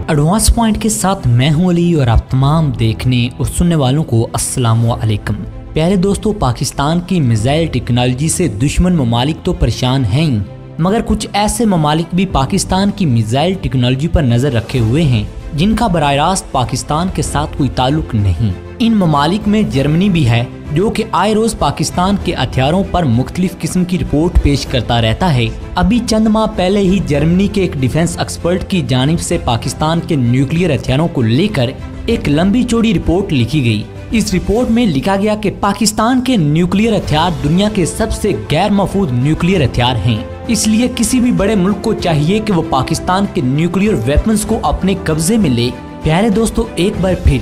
Advance point के साथ मैं हूं अली और आप तमाम देखने और सुनने वालों को अस्सलामु अलैकुम। प्यारे दोस्तों, पाकिस्तान की मिसाइल टेक्नोलॉजी से दुश्मन ममालिक तो परेशान हैं ही, मगर कुछ ऐसे ममालिक भी पाकिस्तान की मिसाइल टेक्नोलॉजी पर नजर रखे हुए हैं जिनका बराह रास्त पाकिस्तान के साथ कोई ताल्लुक नहीं। इन ममालिक में जर्मनी भी है, जो कि आए रोज पाकिस्तान के हथियारों पर मुख्तलिफ किस्म की रिपोर्ट पेश करता रहता है। अभी चंद माह पहले ही जर्मनी के एक डिफेंस एक्सपर्ट की जानिब से पाकिस्तान के न्यूक्लियर हथियारों को लेकर एक लंबी चौड़ी रिपोर्ट लिखी गई। इस रिपोर्ट में लिखा गया कि पाकिस्तान के न्यूक्लियर हथियार दुनिया के सबसे गैर महफूज न्यूक्लियर हथियार हैं। इसलिए किसी भी बड़े मुल्क को चाहिए कि वो पाकिस्तान के न्यूक्लियर वेपन्स को अपने कब्जे में ले। प्यारे दोस्तों, एक बार फिर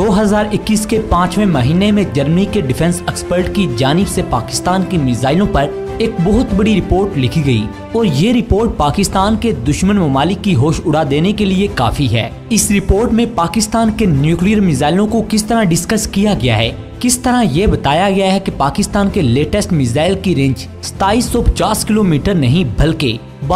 2021 के 5वें महीने में जर्मनी के डिफेंस एक्सपर्ट की जानिब से पाकिस्तान की मिसाइलों पर एक बहुत बड़ी रिपोर्ट लिखी गई और ये रिपोर्ट पाकिस्तान के दुश्मन ममालिक की होश उड़ा देने के लिए काफी है। इस रिपोर्ट में पाकिस्तान के न्यूक्लियर मिसाइलों को किस तरह डिस्कस किया गया है, किस तरह ये बताया गया है कि पाकिस्तान के लेटेस्ट मिसाइल की रेंज 2750 किलोमीटर नहीं बल्कि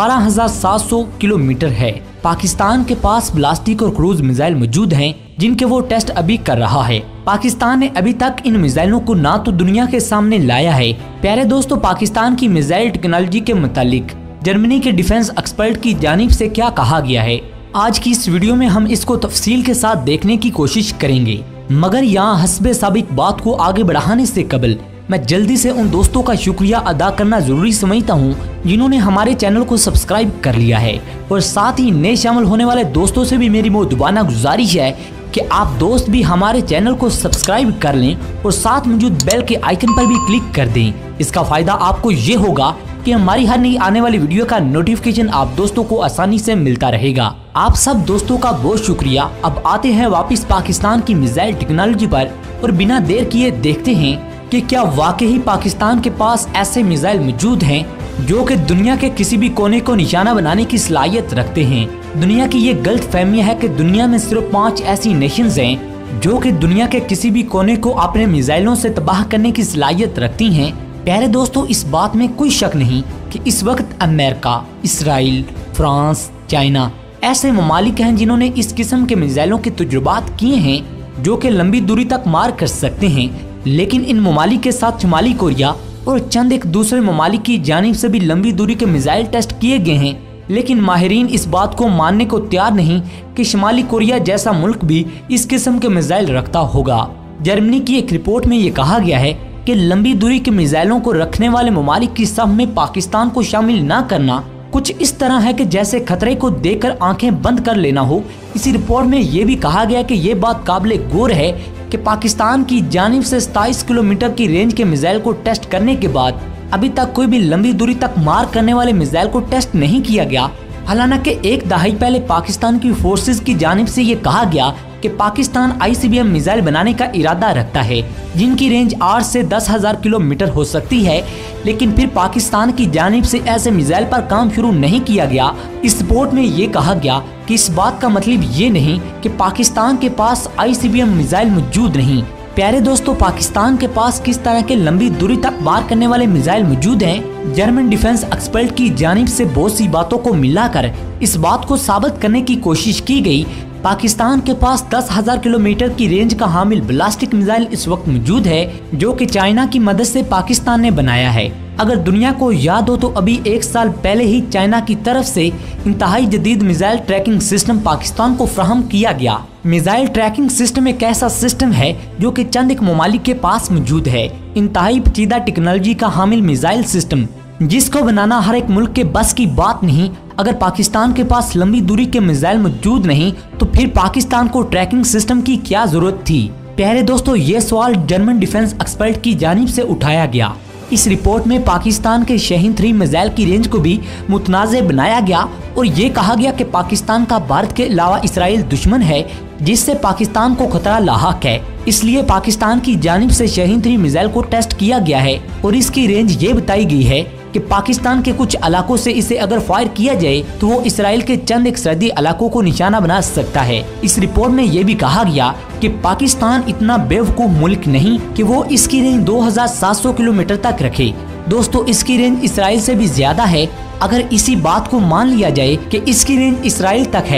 12,700 किलोमीटर है। पाकिस्तान के पास ब्लास्टिक और क्रूज मिसाइल मौजूद हैं जिनके वो टेस्ट अभी कर रहा है। पाकिस्तान ने अभी तक इन मिसाइलों को ना तो दुनिया के सामने लाया है। प्यारे दोस्तों, पाकिस्तान की मिसाइल टेक्नोलॉजी के मुतालिक जर्मनी के डिफेंस एक्सपर्ट की जानिब से क्या कहा गया है, आज की इस वीडियो में हम इसको तफसील के साथ देखने की कोशिश करेंगे। मगर यहाँ हस्बे साबिक बात को आगे बढ़ाने से कबल मैं जल्दी से उन दोस्तों का शुक्रिया अदा करना जरूरी समझता हूँ जिन्होंने हमारे चैनल को सब्सक्राइब कर लिया है, और साथ ही नए शामिल होने वाले दोस्तों से भी मेरी मुद्दबाना गुजारिश है कि आप दोस्त भी हमारे चैनल को सब्सक्राइब कर लें और साथ मौजूद बेल के आइकन पर भी क्लिक कर दें। इसका फायदा आपको ये होगा कि हमारी हर नई आने वाली वीडियो का नोटिफिकेशन आप दोस्तों को आसानी से मिलता रहेगा। आप सब दोस्तों का बहुत शुक्रिया। अब आते हैं वापस पाकिस्तान की मिसाइल टेक्नोलॉजी पर और बिना देर किए देखते हैं कि क्या वाकई पाकिस्तान के पास ऐसे मिसाइल मौजूद हैं जो कि दुनिया के किसी भी कोने को निशाना बनाने की सलाहियत रखते हैं। दुनिया की ये गलत फहमी है कि दुनिया में सिर्फ 5 ऐसी नेशंस हैं जो कि दुनिया के किसी भी कोने को अपने मिसाइलों से तबाह करने की सलाहियत रखती हैं। प्यारे दोस्तों, इस बात में कोई शक नहीं कि इस वक्त अमेरिका, इसराइल, फ्रांस, चाइना ऐसे ममालिक हैं जिन्होंने इस किस्म के मिसाइलों के तजुर्बात किए हैं जो कि लंबी दूरी तक मार कर सकते हैं। लेकिन इन ममालिक के साथ शुमाली कोरिया और चंद एक दूसरे ममालिक की जानिब से भी लंबी दूरी के मिसाइल टेस्ट किए गए हैं। लेकिन माहिरीन इस बात को मानने को तैयार नहीं कि शुमाली कोरिया जैसा मुल्क भी इस किस्म के मिसाइल रखता होगा। जर्मनी की एक रिपोर्ट में ये कहा गया है कि लंबी दूरी के मिसाइलों को रखने वाले ममालिक की सफ में पाकिस्तान को शामिल न करना कुछ इस तरह है कि जैसे खतरे को देखकर आंखें बंद कर लेना हो। इसी रिपोर्ट में ये भी कहा गया कि ये बात काबिल गौर है कि पाकिस्तान की जानिब से 27 किलोमीटर की रेंज के मिसाइल को टेस्ट करने के बाद अभी तक कोई भी लंबी दूरी तक मार करने वाले मिसाइल को टेस्ट नहीं किया गया। हालांकि एक दहाई पहले पाकिस्तान की फोर्सेस की जानिब से ये कहा गया कि पाकिस्तान ICBM मिसाइल बनाने का इरादा रखता है जिनकी रेंज 8 से 10,000 किलोमीटर हो सकती है, लेकिन फिर पाकिस्तान की जानिब से ऐसे मिसाइल पर काम शुरू नहीं किया गया। इस रिपोर्ट में ये कहा गया कि इस बात का मतलब ये नहीं कि पाकिस्तान के पास ICBM मिसाइल मौजूद नहीं। प्यारे दोस्तों, पाकिस्तान के पास किस तरह के लंबी दूरी तक वार करने वाले मिसाइल मौजूद हैं, जर्मन डिफेंस एक्सपर्ट की जानिब से बहुत सी बातों को मिलाकर इस बात को साबित करने की कोशिश की गई। पाकिस्तान के पास 10,000 किलोमीटर की रेंज का हामिल ब्लास्टिक मिसाइल इस वक्त मौजूद है जो कि चाइना की मदद से पाकिस्तान ने बनाया है। अगर दुनिया को याद हो तो अभी 1 साल पहले ही चाइना की तरफ से इंतहाई जदीद मिसाइल ट्रैकिंग सिस्टम पाकिस्तान को फ्राहम किया गया। मिसाइल ट्रैकिंग सिस्टम एक ऐसा सिस्टम है जो कि चंद एक ममालिक के पास मौजूद है। इंतहाई पेचीदा टेक्नोलॉजी का हामिल मिसाइल सिस्टम जिसको बनाना हर एक मुल्क के बस की बात नहीं। अगर पाकिस्तान के पास लंबी दूरी के मिसाइल मौजूद नहीं तो फिर पाकिस्तान को ट्रैकिंग सिस्टम की क्या जरूरत थी। प्यारे दोस्तों, ये सवाल जर्मन डिफेंस एक्सपर्ट की जानिब से उठाया गया। इस रिपोर्ट में पाकिस्तान के शाहीन 3 मिसाइल की रेंज को भी मुतनाज़ बनाया गया और ये कहा गया कि पाकिस्तान का भारत के अलावा इसराइल दुश्मन है जिससे पाकिस्तान को खतरा लाहक है। इसलिए पाकिस्तान की जानिब से शाहीन 3 मिसाइल को टेस्ट किया गया है और इसकी रेंज ये बताई गई है कि पाकिस्तान के कुछ इलाकों से इसे अगर फायर किया जाए तो वो इसराइल के चंद एक सरहदी इलाकों को निशाना बना सकता है। इस रिपोर्ट में ये भी कहा गया कि पाकिस्तान इतना बेवकूफ मुल्क नहीं कि वो इसकी रेंज 2700 किलोमीटर तक रखे। दोस्तों, इसकी रेंज इसराइल से भी ज्यादा है। अगर इसी बात को मान लिया जाए कि इसकी रेंज इसराइल तक है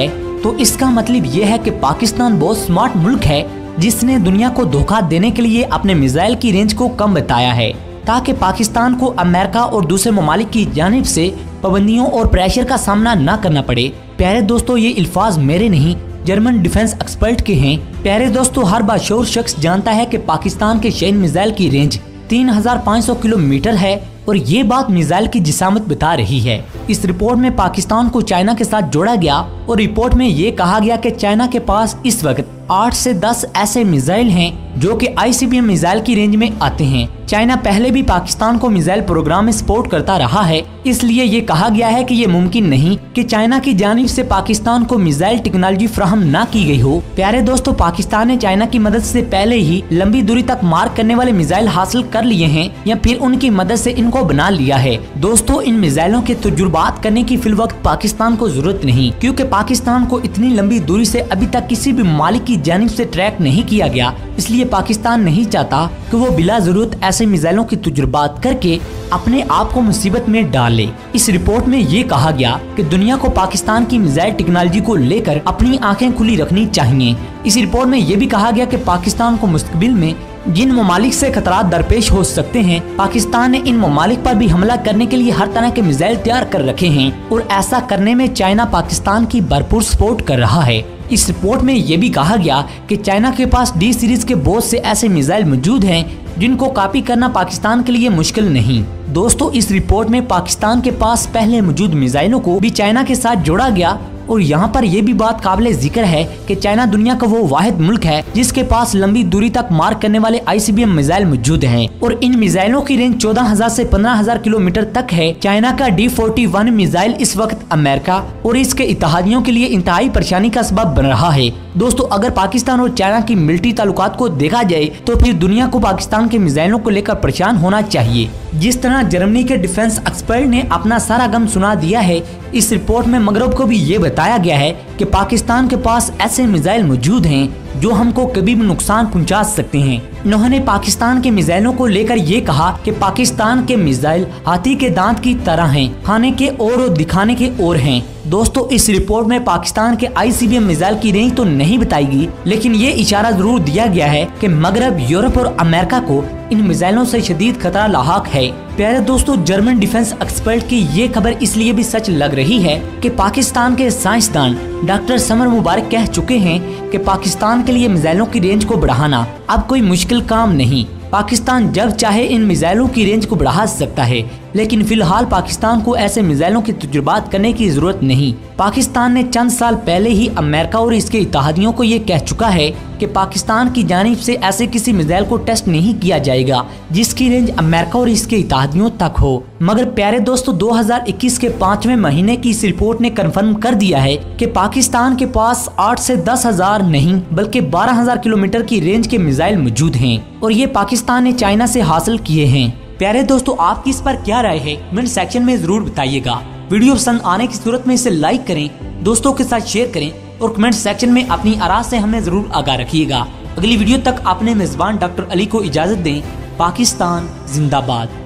तो इसका मतलब ये है कि पाकिस्तान बहुत स्मार्ट मुल्क है जिसने दुनिया को धोखा देने के लिए अपने मिसाइल की रेंज को कम बताया है ताकि पाकिस्तान को अमेरिका और दूसरे ममालिक की जानिब से पाबंदियों और प्रेशर का सामना न करना पड़े। प्यारे दोस्तों, ये अल्फाज मेरे नहीं, जर्मन डिफेंस एक्सपर्ट के हैं। प्यारे दोस्तों, हर बाशऊर शख्स जानता है कि पाकिस्तान के शहीन मिसाइल की रेंज 3500 किलोमीटर है और ये बात मिसाइल की जिसामत बता रही है। इस रिपोर्ट में पाकिस्तान को चाइना के साथ जोड़ा गया और रिपोर्ट में ये कहा गया कि चाइना के पास इस वक्त 8 से 10 ऐसे मिसाइल हैं जो कि ICBM मिसाइल की रेंज में आते हैं। चाइना पहले भी पाकिस्तान को मिसाइल प्रोग्राम में सपोर्ट करता रहा है, इसलिए ये कहा गया है कि ये मुमकिन नहीं कि चाइना की जानिब से पाकिस्तान को मिसाइल टेक्नोलॉजी फ्राहम न की गई हो। प्यारे दोस्तों, पाकिस्तान ने चाइना की मदद से पहले ही लंबी दूरी तक मार करने वाले मिसाइल हासिल कर लिए हैं या फिर उनकी मदद से इनको बना लिया है। दोस्तों, इन मिसाइलों के तजुर्बात करने की फिलवक्त पाकिस्तान को जरूरत नहीं, क्योंकि पाकिस्तान को इतनी लंबी दूरी से अभी तक किसी भी ममालिक की जानिब से ट्रैक नहीं किया गया। इसलिए पाकिस्तान नहीं चाहता कि वो बिला जरूरत ऐसे मिसाइलों की तजुर्बात करके अपने आप को मुसीबत में डाले। इस रिपोर्ट में ये कहा गया कि दुनिया को पाकिस्तान की मिसाइल टेक्नोलॉजी को लेकर अपनी आंखें खुली रखनी चाहिए। इस रिपोर्ट में ये भी कहा गया कि पाकिस्तान को मुस्तकबिल में जिन ममालिक से खतरात दरपेश हो सकते हैं, पाकिस्तान ने इन ममालिक पर भी हमला करने के लिए हर तरह के मिसाइल तैयार कर रखे हैं और ऐसा करने में चाइना पाकिस्तान की भरपूर सपोर्ट कर रहा है। इस रिपोर्ट में ये भी कहा गया कि चाइना के पास D सीरीज के बहुत से ऐसे मिसाइल मौजूद हैं जिनको कॉपी करना पाकिस्तान के लिए मुश्किल नहीं। दोस्तों, इस रिपोर्ट में पाकिस्तान के पास पहले मौजूद मिसाइलों को भी चाइना के साथ जोड़ा गया और यहाँ पर यह भी बात काबिले जिक्र है कि चाइना दुनिया का वो वाहिद मुल्क है जिसके पास लंबी दूरी तक मार करने वाले ICBM मिसाइल मौजूद हैं और इन मिसाइलों की रेंज 14,000 से 15,000 किलोमीटर तक है। चाइना का D41 मिसाइल इस वक्त अमेरिका और इसके इत्तेहादियों के लिए इंतहाई परेशानी का सबब बन रहा है। दोस्तों, अगर पाकिस्तान और चाइना की मिलिट्री ताल्लुकात को देखा जाए तो फिर दुनिया को पाकिस्तान के मिसाइलों को लेकर परेशान होना चाहिए। जिस तरह जर्मनी के डिफेंस एक्सपर्ट ने अपना सारा गम सुना दिया है, इस रिपोर्ट में मगरब को भी ये बताया गया है कि पाकिस्तान के पास ऐसे मिसाइल मौजूद हैं जो हमको कभी भी नुकसान पहुंचा सकते हैं। इन्होंने पाकिस्तान के मिसाइलों को लेकर ये कहा कि पाकिस्तान के मिसाइल हाथी के दांत की तरह हैं, खाने के और दिखाने के और हैं। दोस्तों, इस रिपोर्ट में पाकिस्तान के ICBM मिसाइल की रेंज तो नहीं बताएगी, लेकिन ये इशारा जरूर दिया गया है कि मगरब, यूरोप और अमेरिका को इन मिसाइलों से शदीद खतरा लाहक है। प्यारे दोस्तों, जर्मन डिफेंस एक्सपर्ट की ये खबर इसलिए भी सच लग रही है कि पाकिस्तान के साइंसदान डॉक्टर समर मुबारक कह चुके हैं कि पाकिस्तान के लिए मिसाइलों की रेंज को बढ़ाना अब कोई मुश्किल काम नहीं। पाकिस्तान जब चाहे इन मिसाइलों की रेंज को बढ़ा सकता है, लेकिन फिलहाल पाकिस्तान को ऐसे मिसाइलों की तजुर्बात करने की जरूरत नहीं। पाकिस्तान ने चंद साल पहले ही अमेरिका और इसके इत्तेहादियों को ये कह चुका है कि पाकिस्तान की जानिब से ऐसे किसी मिसाइल को टेस्ट नहीं किया जाएगा जिसकी रेंज अमेरिका और इसके इत्तेहादियों तक हो। मगर प्यारे दोस्तों, 2021 के 5वें महीने की इस रिपोर्ट ने कंफर्म कर दिया है कि पाकिस्तान के पास 8 से 10,000 नहीं बल्कि 12,000 किलोमीटर की रेंज के मिसाइल मौजूद हैं और ये पाकिस्तान ने चाइना से हासिल किए हैं। प्यारे दोस्तों, आपकी इस पर क्या राय है कमेंट सेक्शन में जरूर बताइएगा। वीडियो पसंद आने की सूरत में इसे लाइक करें, दोस्तों के साथ शेयर करें और कमेंट सेक्शन में अपनी आराज़ से हमें जरूर आगाह रखिएगा। अगली वीडियो तक अपने मेजबान डॉक्टर अली को इजाजत दें। पाकिस्तान जिंदाबाद।